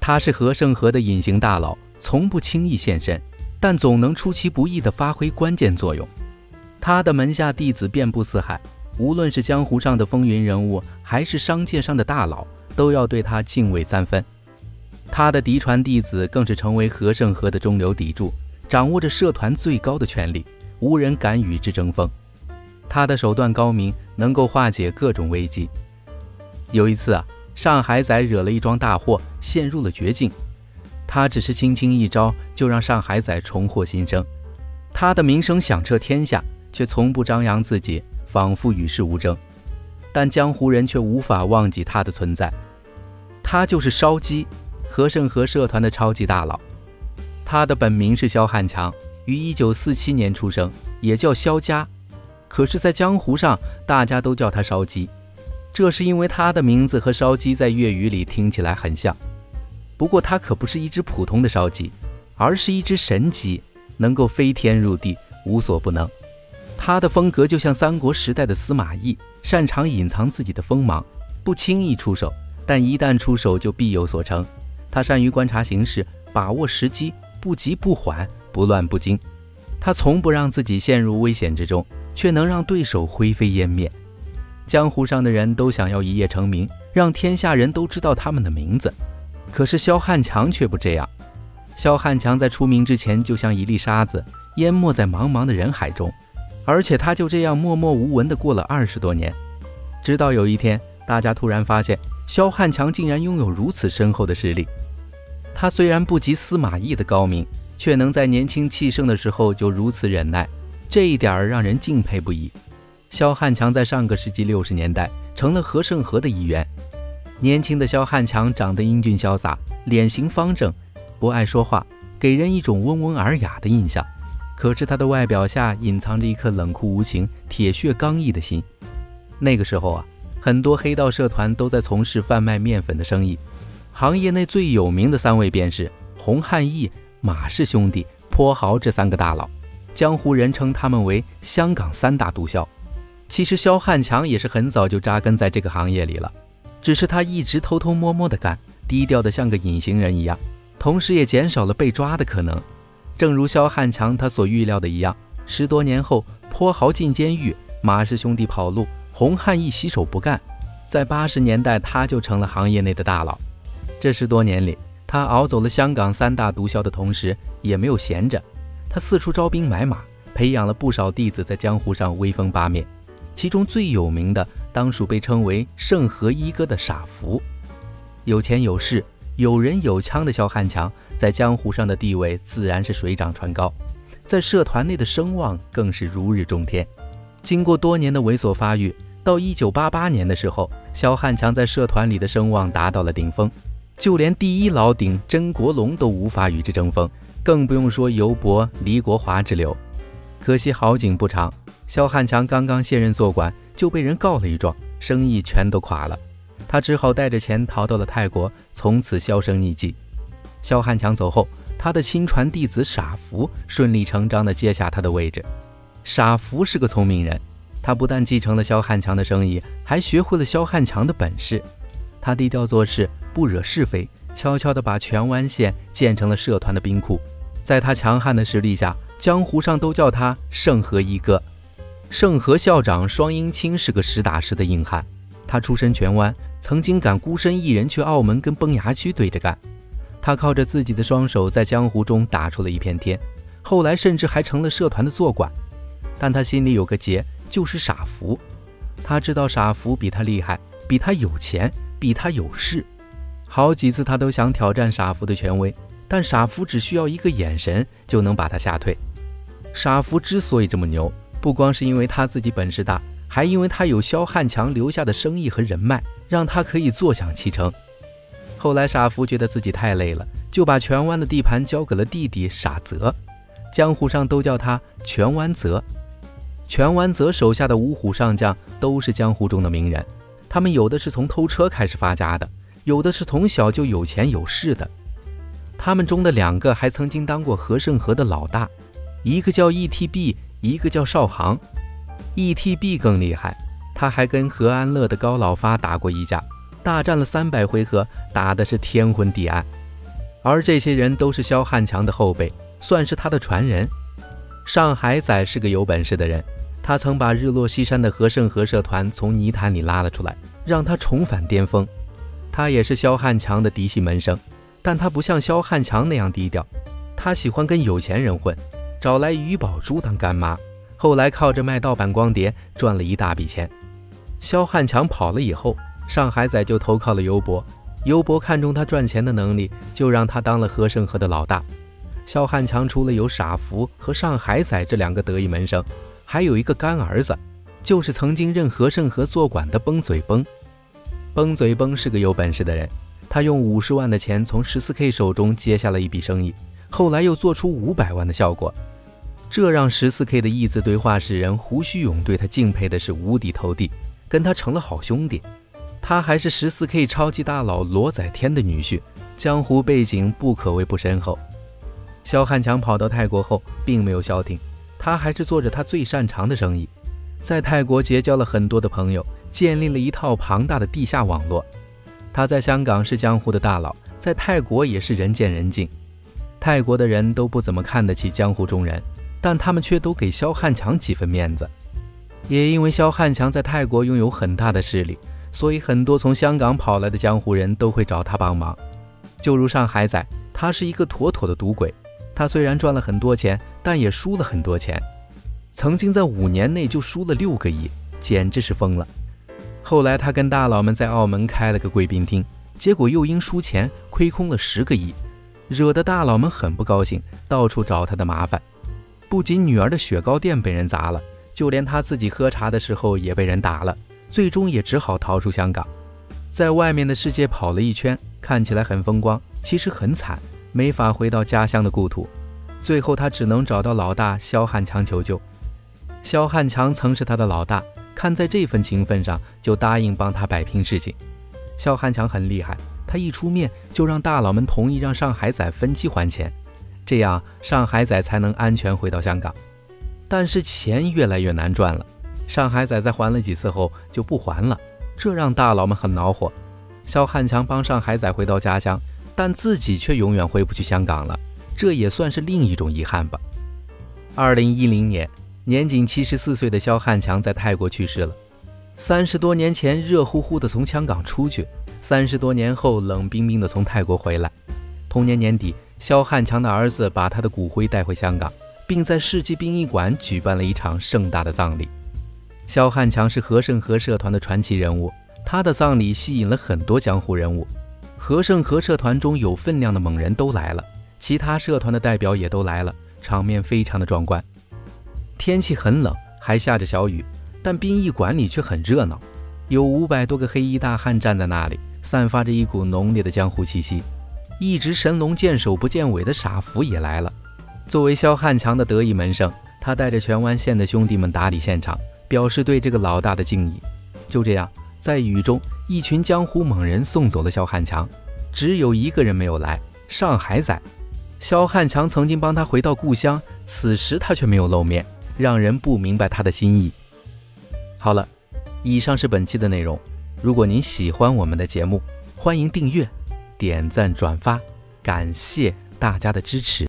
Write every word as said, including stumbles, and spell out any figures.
他是和盛和的隐形大佬，从不轻易现身，但总能出其不意地发挥关键作用。他的门下弟子遍布四海，无论是江湖上的风云人物，还是商界上的大佬，都要对他敬畏三分。他的嫡传弟子更是成为和盛和的中流砥柱，掌握着社团最高的权力，无人敢与之争锋。他的手段高明，能够化解各种危机。有一次啊，上海仔惹了一桩大祸，陷入了绝境。他只是轻轻一招，就让上海仔重获新生。他的名声响彻天下，却从不张扬自己，仿佛与世无争。但江湖人却无法忘记他的存在。他就是烧鸡，和盛和社团的超级大佬。他的本名是萧汉强，于一九四七年出生，也叫萧家。可是在江湖上，大家都叫他烧鸡，这是因为他的名字和烧鸡在粤语里听起来很像。不过他可不是一只普通的烧鸡，而是一只神鸡，能够飞天入地，无所不能。他的风格就像三国时代的司马懿，擅长隐藏自己的锋芒，不轻易出手，但一旦出手就必有所成。他善于观察形势，把握时机，不急不缓，不乱不惊。他从不让自己陷入危险之中，却能让对手灰飞烟灭。江湖上的人都想要一夜成名，让天下人都知道他们的名字。可是萧汉强却不这样。萧汉强在出名之前就像一粒沙子，淹没在茫茫的人海中，而且他就这样默默无闻地过了二十多年。直到有一天，大家突然发现萧汉强竟然拥有如此深厚的实力。他虽然不及司马懿的高明，却能在年轻气盛的时候就如此忍耐，这一点让人敬佩不已。萧汉强在上个世纪六十年代成了和盛和的一员。年轻的萧汉强长得英俊潇洒，脸型方正，不爱说话，给人一种温文尔雅的印象。可是他的外表下隐藏着一颗冷酷无情、铁血刚毅的心。那个时候啊，很多黑道社团都在从事贩卖面粉的生意。行业内最有名的三位便是洪汉义、马氏兄弟、颇豪这三个大佬，江湖人称他们为香港三大毒枭。其实萧汉强也是很早就扎根在这个行业里了，只是他一直偷偷摸摸的干，低调的像个隐形人一样，同时也减少了被抓的可能。正如萧汉强他所预料的一样，十多年后，颇豪进监狱，马氏兄弟跑路，洪汉义洗手不干，在八十年代他就成了行业内的大佬。这十多年里，他熬走了香港三大毒枭的同时，也没有闲着，他四处招兵买马，培养了不少弟子，在江湖上威风八面。其中最有名的当属被称为盛和一哥的傻福。有钱有势、有人有枪的萧汉强在江湖上的地位自然是水涨船高，在社团内的声望更是如日中天。经过多年的猥琐发育，到一九八八年的时候，萧汉强在社团里的声望达到了顶峰，就连第一老顶曾国龙都无法与之争锋，更不用说尤伯、黎国华之流。可惜好景不长，萧汉强刚刚卸任坐馆，就被人告了一状，生意全都垮了。他只好带着钱逃到了泰国，从此销声匿迹。萧汉强走后，他的亲传弟子傻福顺理成章地接下他的位置。傻福是个聪明人，他不但继承了萧汉强的生意，还学会了萧汉强的本事。他低调做事，不惹是非，悄悄地把荃湾县建成了社团的兵库。在他强悍的实力下，江湖上都叫他盛和一哥。盛和校长双英清是个实打实的硬汉，他出身荃湾，曾经敢孤身一人去澳门跟崩牙区对着干。他靠着自己的双手在江湖中打出了一片天，后来甚至还成了社团的坐馆。但他心里有个结，就是傻福。他知道傻福比他厉害，比他有钱，比他有势。好几次他都想挑战傻福的权威，但傻福只需要一个眼神就能把他吓退。傻福之所以这么牛，不光是因为他自己本事大，还因为他有萧汉强留下的生意和人脉，让他可以坐享其成。后来傻福觉得自己太累了，就把荃湾的地盘交给了弟弟傻泽，江湖上都叫他荃湾泽。荃湾泽手下的五虎上将都是江湖中的名人，他们有的是从偷车开始发家的，有的是从小就有钱有势的。他们中的两个还曾经当过和盛和的老大，一个叫 E T B， 一个叫邵航。 E T B 更厉害，他还跟何安乐的高老发打过一架，大战了三百回合，打的是天昏地暗。 而这些人都是萧汉强的后辈，算是他的传人。上海仔是个有本事的人，他曾把日落西山的和盛和社团从泥潭里拉了出来，让他重返巅峰。他也是萧汉强的嫡系门生，但他不像萧汉强那样低调，他喜欢跟有钱人混，找来于宝珠当干妈，后来靠着卖盗版光碟赚了一大笔钱。萧汉强跑了以后，上海仔就投靠了尤伯，尤伯看中他赚钱的能力，就让他当了和盛和的老大。萧汉强除了有傻福和上海仔这两个得意门生，还有一个干儿子，就是曾经任和盛和做管的崩嘴崩。崩嘴崩是个有本事的人，他用五十万的钱从 十四 K 手中接下了一笔生意，后来又做出五百万的效果，这让 十四 K 的义字对话事人胡须勇对他敬佩的是五体投地，跟他成了好兄弟。他还是 十四 K 超级大佬罗载天的女婿，江湖背景不可谓不深厚。萧汉强跑到泰国后并没有消停，他还是做着他最擅长的生意，在泰国结交了很多的朋友，建立了一套庞大的地下网络。他在香港是江湖的大佬，在泰国也是人见人敬。泰国的人都不怎么看得起江湖中人，但他们却都给萧汉强几分面子。也因为萧汉强在泰国拥有很大的势力，所以很多从香港跑来的江湖人都会找他帮忙。就如上海仔，他是一个妥妥的赌鬼，他虽然赚了很多钱，但也输了很多钱，曾经在五年内就输了六个亿，简直是疯了。后来他跟大佬们在澳门开了个贵宾厅，结果又因输钱亏空了十个亿，惹得大佬们很不高兴，到处找他的麻烦。不仅女儿的雪糕店被人砸了，就连他自己喝茶的时候也被人打了，最终也只好逃出香港。在外面的世界跑了一圈，看起来很风光，其实很惨，没法回到家乡的故土。最后他只能找到老大萧汉强求救。萧汉强曾是他的老大，看在这份情分上，就答应帮他摆平事情。萧汉强很厉害，他一出面就让大佬们同意让上海仔分期还钱，这样上海仔才能安全回到香港。但是钱越来越难赚了，上海仔在还了几次后就不还了，这让大佬们很恼火。萧汉强帮上海仔回到家乡，但自己却永远回不去香港了，这也算是另一种遗憾吧。二零一零年，年仅七十四岁的萧汉强在泰国去世了。三十多年前热乎乎的从香港出去，三十多年后冷冰冰的从泰国回来。同年年底，萧汉强的儿子把他的骨灰带回香港，并在世纪殡仪馆举办了一场盛大的葬礼。萧汉强是和盛和社团的传奇人物，他的葬礼吸引了很多江湖人物。和盛和社团中有分量的猛人都来了，其他社团的代表也都来了，场面非常的壮观。天气很冷，还下着小雨，但殡仪馆里却很热闹，有五百多个黑衣大汉站在那里，散发着一股浓烈的江湖气息。一直神龙见首不见尾的傻福也来了。作为萧汉强的得意门生，他带着荃湾县的兄弟们打理现场，表示对这个老大的敬意。就这样，在雨中，一群江湖猛人送走了萧汉强，只有一个人没有来，上海仔。萧汉强曾经帮他回到故乡，此时他却没有露面，让人不明白他的心意。好了，以上是本期的内容。如果您喜欢我们的节目，欢迎订阅、点赞、转发，感谢大家的支持。